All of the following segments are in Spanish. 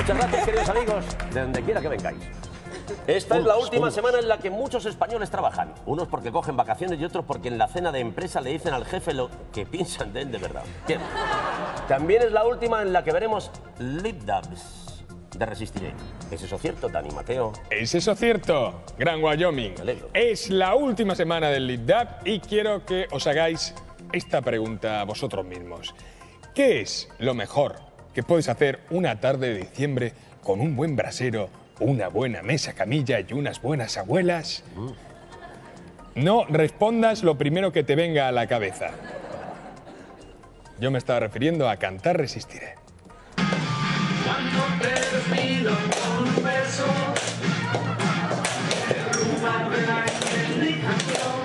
Muchas gracias, queridos amigos, de donde quiera que vengáis. Esta es la última semana en la que muchos españoles trabajan. Unos porque cogen vacaciones y otros porque en la cena de empresa le dicen al jefe lo que piensan de él de verdad. Bien. También es la última en la que veremos lip dubs de Resistiré. ¿Es eso cierto, Dani, Mateo? ¿Es eso cierto, Gran Wyoming? Me alegro. Es la última semana del lip dub y quiero que os hagáis esta pregunta a vosotros mismos. ¿Qué es lo mejor que podéis hacer una tarde de diciembre con un buen brasero, una buena mesa camilla y unas buenas abuelas? No respondas lo primero que te venga a la cabeza. Yo me estaba refiriendo a cantar Resistiré. Cuando te despido con un beso, derrumba de la indignación.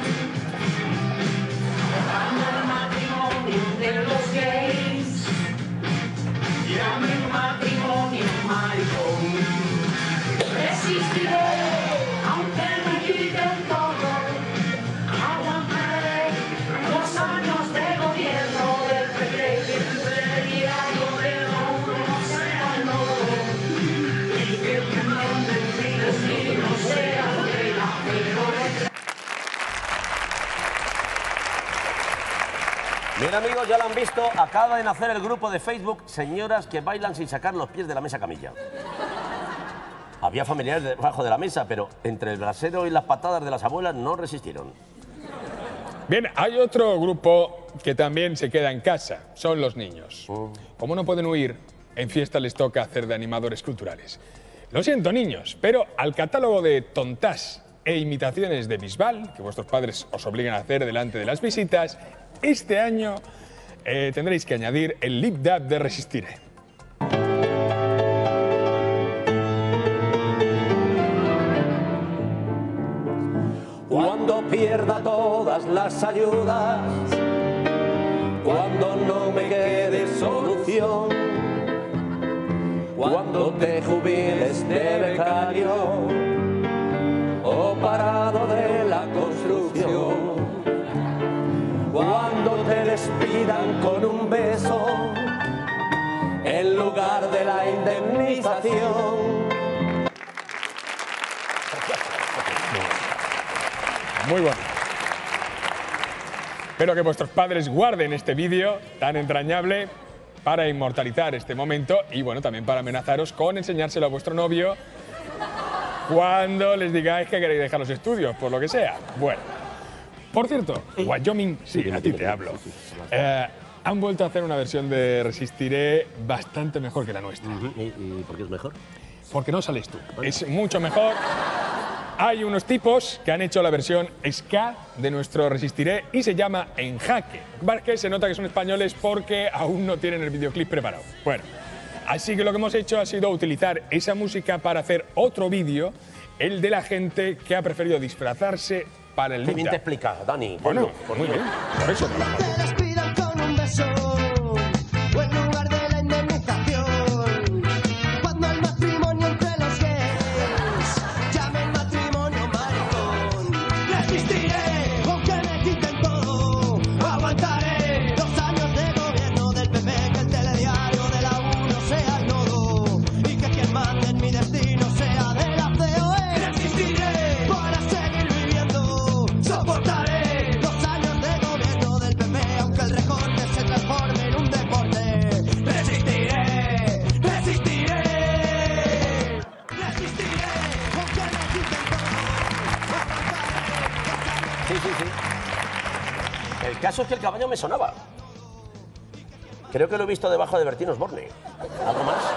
Cuando el matrimonio de los gays llame matrimonio maricón. Resistiré, aunque me quiten todo. Aguantaré los años de gobierno del PP que el diario de no sea el nodo. Y que el cañón del fin destino sea de la peor. Bien, amigos, ya lo han visto. Acaba de nacer el grupo de Facebook Señoras que bailan sin sacar los pies de la mesa camilla. Había familiares debajo de la mesa, pero entre el brasero y las patadas de las abuelas no resistieron. Bien, hay otro grupo que también se queda en casa, son los niños. Como no pueden huir, en fiesta les toca hacer de animadores culturales. Lo siento, niños, pero al catálogo de tontás e imitaciones de Bisbal, que vuestros padres os obligan a hacer delante de las visitas, este año tendréis que añadir el lip dub de Resistiré. Cuando pierda todas las ayudas, cuando no me quede solución, cuando te jubiles de becario o parado de la construcción, cuando te despidan con un beso en lugar de la indemnización. Muy bonito. Espero que vuestros padres guarden este vídeo tan entrañable para inmortalizar este momento y, bueno, también para amenazaros con enseñárselo a vuestro novio cuando les digáis que queréis dejar los estudios, por lo que sea. Bueno, por cierto, Wyoming, sí, a ti te hablo. Han vuelto a hacer una versión de Resistiré bastante mejor que la nuestra. ¿Y por qué es mejor? Porque no sales tú. Es mucho mejor. Hay unos tipos que han hecho la versión ska de nuestro Resistiré y se llama En Jaque. Que se nota que son españoles porque aún no tienen el videoclip preparado. Bueno, así que lo que hemos hecho ha sido utilizar esa música para hacer otro vídeo, el de la gente que ha preferido disfrazarse para el lip dub. Qué bien te explica, Dani. Bueno, muy bien. Por eso trabajamos. Te despidan con un beso o en lugar de la indemnización. Cuando el matrimonio entre los gays llamen matrimonio maricón. Resistiré aunque me quiten todo. Aguantaré 2 años de gobierno del PP, que el telediario de la 1 sea el nodo y que quien mande en mi destino sea de la COE. Resistiré para seguir viviendo. Soportaré 2 años de gobierno del PP, aunque el recorte se transforme en un deporte. Resistiré, resistiré, resistiré, aunque me quiten todo. Sí, sí, sí. El caso es que el caballo me sonaba. Creo que lo he visto debajo de Bertín Osborne. ¿Algo más?